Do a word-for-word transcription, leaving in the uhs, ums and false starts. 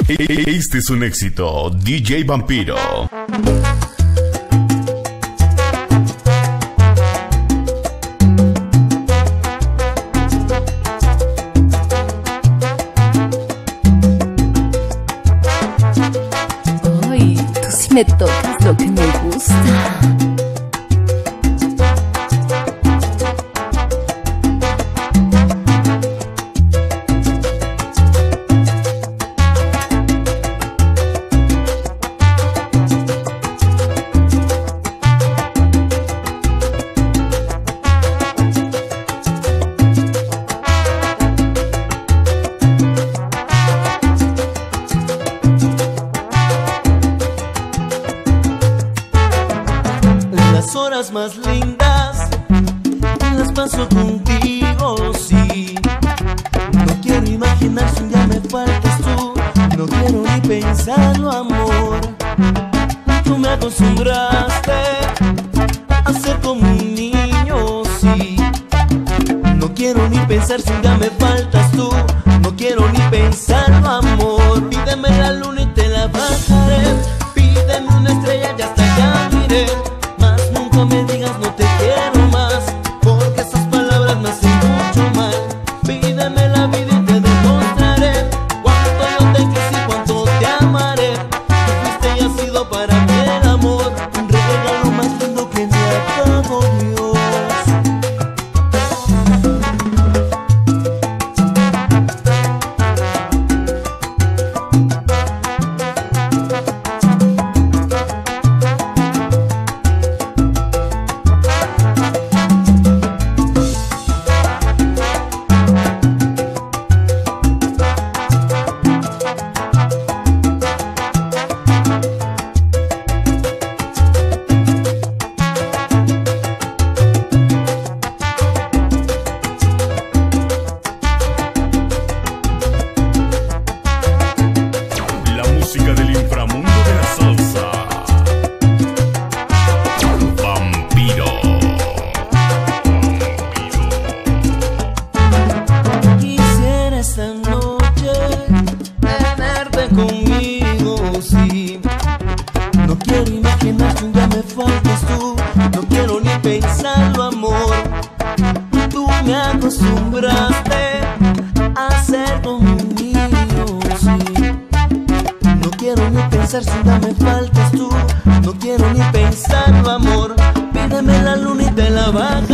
Este es un éxito, D J Vampiro. Ay, tú sí me tocas lo que me gusta. Las horas más lindas las paso contigo, sí. No quiero imaginar si un día me faltas tú. No quiero ni pensarlo, amor. Tú me acostumbraste a ser como un niño, sí. No quiero ni pensar si un día me faltas tú. No quiero ni pensarlo, amor. Pídeme la luna y te la bajaré. Pídeme una estrella y hasta allá miré. No me digas no te quiero más, porque esas palabras me hacen mucho mal. Pídeme la vida y te demostraré cuánto yo te quise y cuánto te amaré. Fuiste y has sido para mí el amor, un regalo más lindo que me ha dado Dios. Del inframundo de la salsa, Vampiro. Quisiera esta noche tenerte conmigo, sí. No quiero imaginar que un día me faltes tú. No quiero ni pensarlo, amor. Tú me acostumbraste a ser como un niño, sí. No quiero ni pensar si un día me faltas tú. No quiero ni pensarlo, amor. Pídeme la luna y te la baja.